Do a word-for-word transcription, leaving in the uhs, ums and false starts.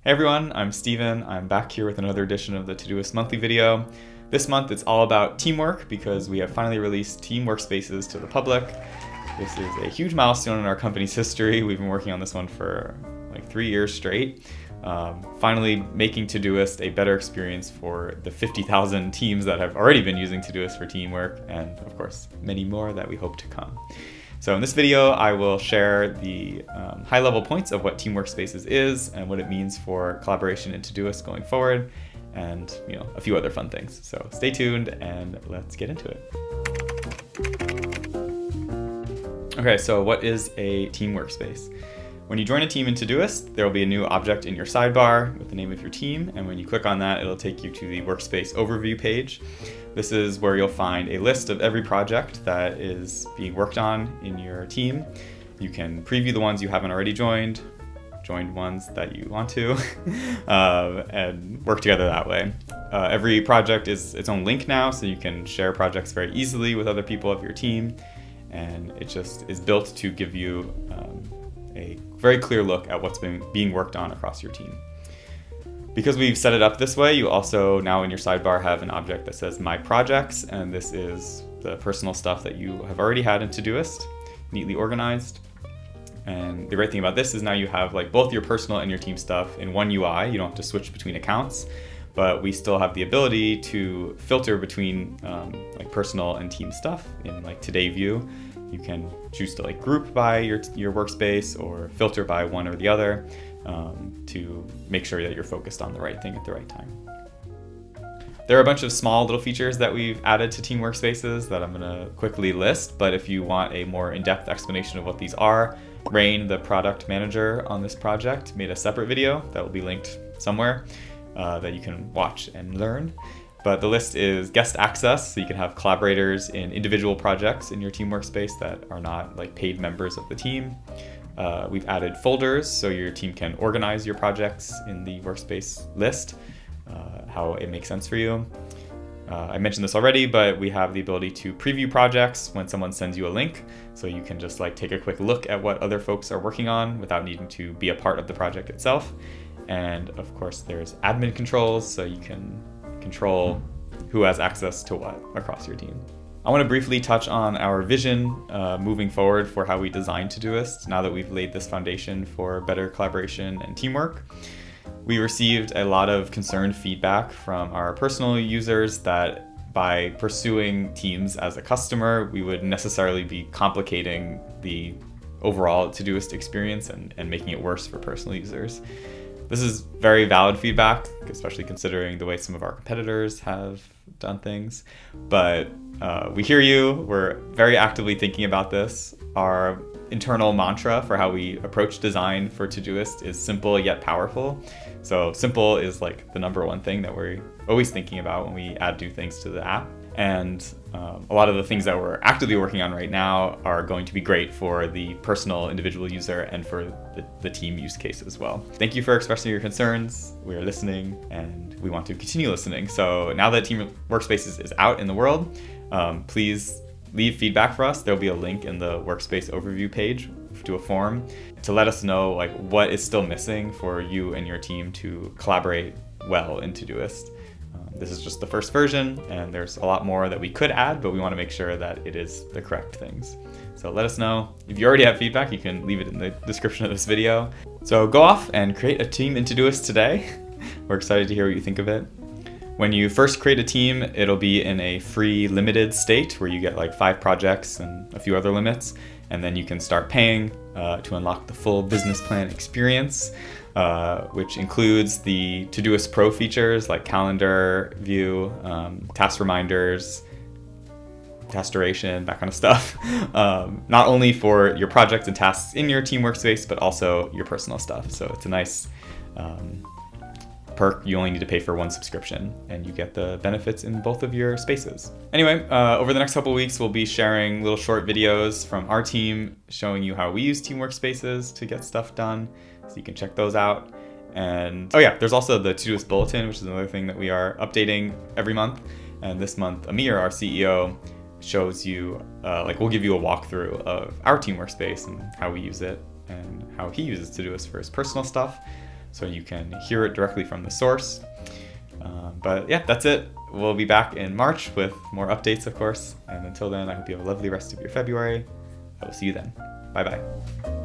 Hey everyone, I'm Steven. I'm back here with another edition of the Todoist monthly video. This month it's all about teamwork because we have finally released Team Workspaces to the public. This is a huge milestone in our company's history. We've been working on this one for like three years straight. Um, finally making Todoist a better experience for the fifty thousand teams that have already been using Todoist for teamwork, and of course many more that we hope to come. So in this video, I will share the um, high-level points of what Team Workspaces is and what it means for collaboration in Todoist going forward, and you know, a few other fun things. So stay tuned and let's get into it. Okay, so what is a Team Workspace? When you join a team in Todoist, there will be a new object in your sidebar with the name of your team, and when you click on that, it'll take you to the Workspace overview page. This is where you'll find a list of every project that is being worked on in your team. You can preview the ones you haven't already joined, joined ones that you want to, uh, and work together that way. Uh, every project is its own link now, so you can share projects very easily with other people of your team, and it just is built to give you um, a very clear look at what's been being worked on across your team. Because we've set it up this way, you also now in your sidebar have an object that says My Projects, and this is the personal stuff that you have already had in Todoist, neatly organized. And the great thing about this is now you have like both your personal and your team stuff in one U I. You don't have to switch between accounts, but we still have the ability to filter between um, like personal and team stuff in like Today view. You can choose to like group by your, your workspace or filter by one or the other um, to make sure that you're focused on the right thing at the right time. There are a bunch of small little features that we've added to Team Workspaces that I'm gonna quickly list, but if you want a more in-depth explanation of what these are, Rain, the product manager on this project, made a separate video that will be linked somewhere uh, that you can watch and learn. But the list is guest access, so you can have collaborators in individual projects in your Team Workspace that are not like paid members of the team. Uh, we've added folders, so your team can organize your projects in the Workspace list, uh, how it makes sense for you. Uh, I mentioned this already, but we have the ability to preview projects when someone sends you a link, so you can just like take a quick look at what other folks are working on without needing to be a part of the project itself. And of course, there's admin controls, so you can control who has access to what across your team. I want to briefly touch on our vision uh, moving forward for how we design Todoist now that we've laid this foundation for better collaboration and teamwork. We received a lot of concerned feedback from our personal users that by pursuing Teams as a customer, we would necessarily be complicating the overall Todoist experience and, and making it worse for personal users. This is very valid feedback, especially considering the way some of our competitors have done things. But uh, we hear you. We're very actively thinking about this. Our internal mantra for how we approach design for Todoist is simple yet powerful. So simple is like the number one thing that we're always thinking about when we add new things to the app. And um, a lot of the things that we're actively working on right now are going to be great for the personal individual user and for the, the team use case as well. Thank you for expressing your concerns. We are listening and we want to continue listening. So now that Team Workspaces is out in the world, um, please leave feedback for us. There'll be a link in the Workspace overview page to a form to let us know like what is still missing for you and your team to collaborate well in Todoist. This is just the first version, and there's a lot more that we could add, but we want to make sure that it is the correct things. So let us know. If you already have feedback, you can leave it in the description of this video. So go off and create a team in Todoist today. We're excited to hear what you think of it. When you first create a team, it'll be in a free limited state where you get like five projects and a few other limits, and then you can start paying uh, to unlock the full business plan experience. Uh, which includes the Todoist Pro features like calendar view, um, task reminders, task duration, that kind of stuff. Um, not only for your projects and tasks in your team workspace, but also your personal stuff. So it's a nice um, perk. You only need to pay for one subscription and you get the benefits in both of your spaces. Anyway, uh, over the next couple of weeks, we'll be sharing little short videos from our team showing you how we use Team Workspaces to get stuff done. So you can check those out. And oh yeah, there's also the Todoist Bulletin, which is another thing that we are updating every month. And this month, Amir, our C E O, shows you, uh, like we'll give you a walkthrough of our Team Workspace and how we use it and how he uses Todoist for his personal stuff. so you can hear it directly from the source. Um, but yeah, that's it. We'll be back in March with more updates, of course. And until then, I hope you have a lovely rest of your February. I will see you then. Bye bye.